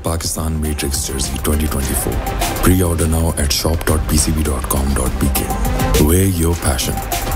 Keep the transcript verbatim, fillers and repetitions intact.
Pakistan Matrix Jersey twenty twenty-four. Pre-order now at shop dot p c b dot com dot b k. Wear your passion.